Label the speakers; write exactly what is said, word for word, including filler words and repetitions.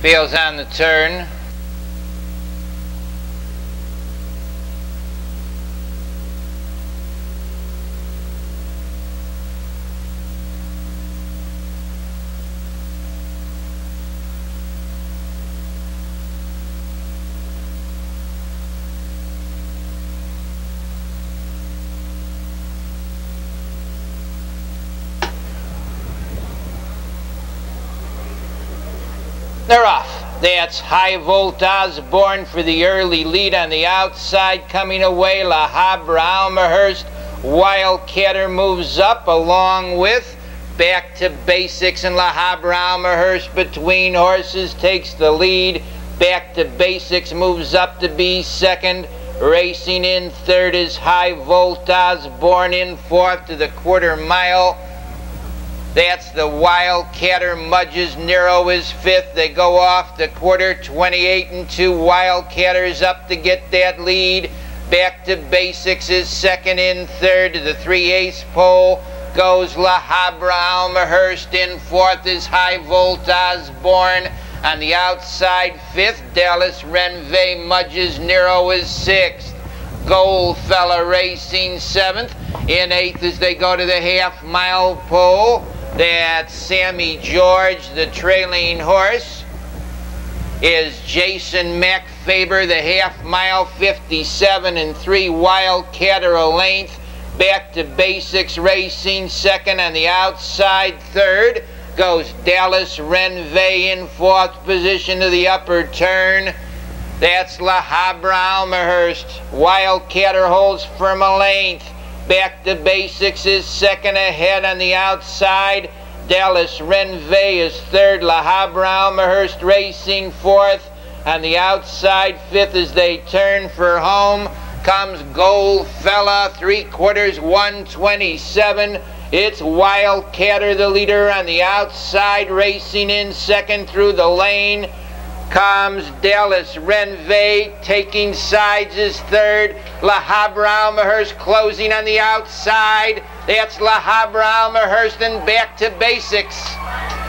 Speaker 1: Fails on the turn. They're off. That's High Volt Osborne for the early lead on the outside. Coming away, La Habra Almahurst. Wildcatter moves up along with Back to Basics, and La Habra Almahurst between horses takes the lead. Back to Basics moves up to be second. Racing in third is High Volt Osborne. In fourth to the quarter mile. That's the Wildcatter. Mudge's Nero is fifth. They go off the quarter, twenty-eight and two. Wildcatter's up to get that lead. Back to Basics is second. In third to the three-ace pole goes La Habra Almahurst. In fourth is High Volt Osborne. On the outside, fifth, Dallas Renvey. Mudge's Nero is sixth. Goldfella Racing seventh. In eighth as they go to the half-mile pole. That's Sammy George. The trailing horse is Jason McFaber. The half mile, fifty-seven and three. Wildcatter a length. Back to Basics Racing second. On the outside, third goes Dallas Renvey. In fourth position to the upper turn. That's La Habra Almahurst. Wildcatter holds firm a length. Back to Basics is second ahead on the outside. Dallas Renvey is third. La Habra Almahurst Racing fourth. On the outside, fifth as they turn for home comes Goldfella, three quarters, one twenty-seven. It's Wildcatter the leader on the outside. Racing in second through the lane comes Dallas Renvey. Taking sides is third. La Habra Almahurst closing on the outside. That's La Habra Almahurst, and Back to Basics.